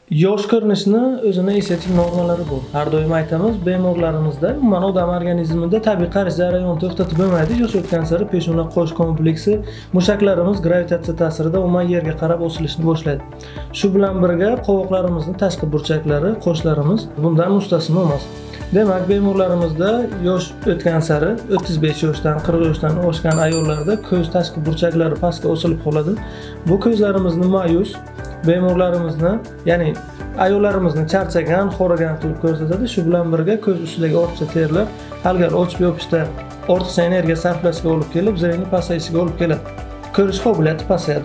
Yosh ko'rinishni o'zini estetik normalari bor. Har doim aytamiz, bemorlarimizda umuman odam organizmida tabiiy qarish jarayoni to'xtatib bo'lmaydi. Yosh o'tgan sari peshona qo'sh kompleksi mushaklarimiz gravitatsiya ta'sirida umuman yerga qarab osilishni boshlaydi. Shu bilan birga qovoqlarimizning tashqi burchaklari, qo'shlarimiz bundan mustasno emas. Demak, bemorlarimizda yosh o'tgan sari 35 yoshdan 40 yoshdan oshgan ayollarda ko'z tashqi burchaklari pastga osilib qoladi. Bu ko'zlarimizni ma'yus, bemorlarimizni, ya'ni ayollarimizni charchagan, xo'ragan qilib ko'rsatadi. Shu bilan birga ko'z ustidagi ortiqcha terlar ilgari ochib yopishda ortiqcha energiya sarflashga olib kelib, zreniy pasayishiga olib keladi. Ko'rish qobiliyati pasayadi.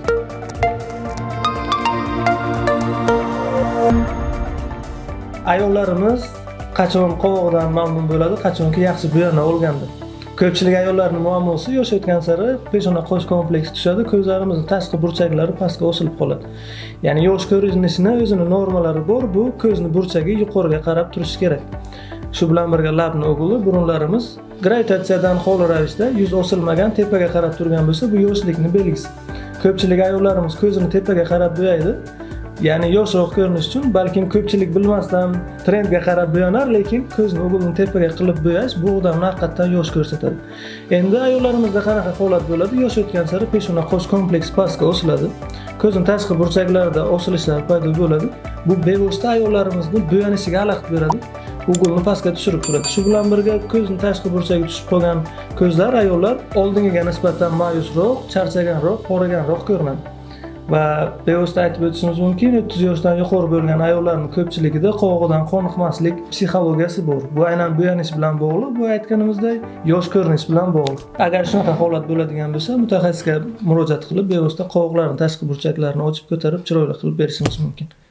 Ayollarimiz qachon qovoqdan mamnun bo'ladi, qachonki yaxshi bo'yana olganda. Ko'pchilik ayollarning muammosi yosh o'tgan sari peshona qo'sh kompleksi tushadi, ko'zlarimizning tashqi burchaklari pastga osilib qoladi. Ya'ni yosh ko'rinishini o'zining normalari bor, bu ko'zni burchagi yuqoriga qarab turishi kerak. Shu bilan birga labni o'g'li, burunlarimiz gravitatsiyadan xoli ravishda yuz osilmagan, tepaga qarab turgan bo'lsa, bu yoshlikning belgisi. Ko'pchilik ayollarimiz ko'zini tepaga qarab bo'yaydi. Ya'ni yoshroq ko'rinish uchun, balkim ko'pchilik bilmasdan trendga qarab bo'yanar, lekin ko'zni o'g'ilni tepaga qilib bo'yash bu odamni haqiqatan yosh ko'rsatadi. Endi ayollarimizda qanaqa holat bo'ladi? Yosh o'tgan sari peshona qo'sh kompleks pastga osiladi. Ko'zning tashqi burchaklarida osilishlar paydo bo'ladi. Bu bevosita ayollarimizni bo'yanishiga xalaqit beradi. O'g'ilni pastga tushirib turadi. Shu bilan birga ko'zning tashqi burchagiga tushib qolgan ko'zlar ayollar oldingiga nisbatan ma'yusroq, charchaganroq, xo'raganroq ko'rinadi. Va bevosita aytib o'tishimiz mumkin, 30 yoshdan yuqori bo'lgan ayollarning ko'pchiligida qovog'idan qoniqmaslik psixologiyasi bor. Bu aynan bo'yanish bilan bog'liq, bu aytganimizdek yosh ko'rinish bilan bog'liq. Agar shunaqa holat bo'ladigan bo'lsa, mutaxassisga murojaat qilib, bevosita qovoqlarning tashqi burchaklarini ochib ko'tarib, chiroyli qilib berishimiz mumkin.